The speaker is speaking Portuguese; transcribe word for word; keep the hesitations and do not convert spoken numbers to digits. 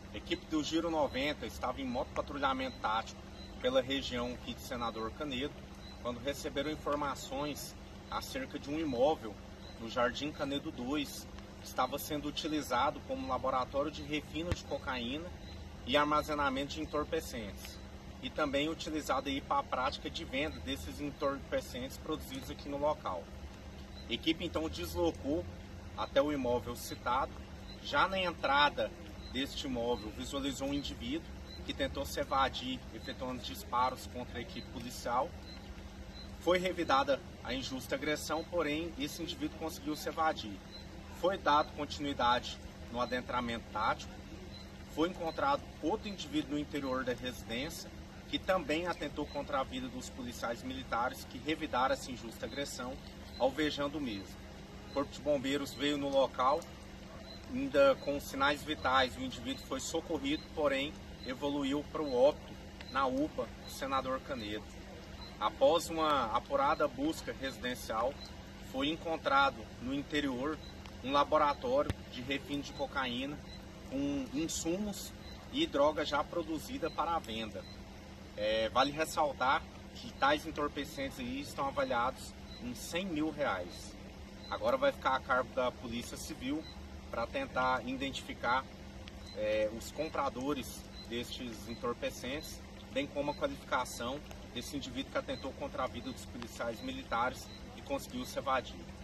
A equipe do Giro noventa estava em moto patrulhamento tático pela região aqui de Senador Canedo, quando receberam informações acerca de um imóvel no Jardim Canedo dois, que estava sendo utilizado como laboratório de refino de cocaína e armazenamento de entorpecentes, e também utilizado aí para a prática de venda desses entorpecentes produzidos aqui no local. A equipe então deslocou até o imóvel citado. Já na entrada deste imóvel visualizou um indivíduo que tentou se evadir, efetuando disparos contra a equipe policial. Foi revidada a injusta agressão, porém esse indivíduo conseguiu se evadir. Foi dado continuidade no adentramento tático. Foi encontrado outro indivíduo no interior da residência, que também atentou contra a vida dos policiais militares que revidaram essa injusta agressão, alvejando o mesmo. O Corpo de Bombeiros veio no local, ainda com sinais vitais. O indivíduo foi socorrido, porém evoluiu para o óbito na U P A do Senador Canedo. Após uma apurada busca residencial, foi encontrado no interior um laboratório de refino de cocaína com insumos e droga já produzida para a venda. É, vale ressaltar que tais entorpecentes aí estão avaliados em cem mil reais. Agora vai ficar a cargo da Polícia Civil para tentar identificar é, os compradores destes entorpecentes, bem como a qualificação desse indivíduo que atentou contra a vida dos policiais militares e conseguiu se evadir.